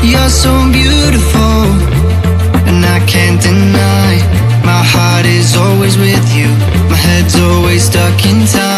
You're so beautiful, and I can't deny. My heart is always with you, my head's always stuck in time.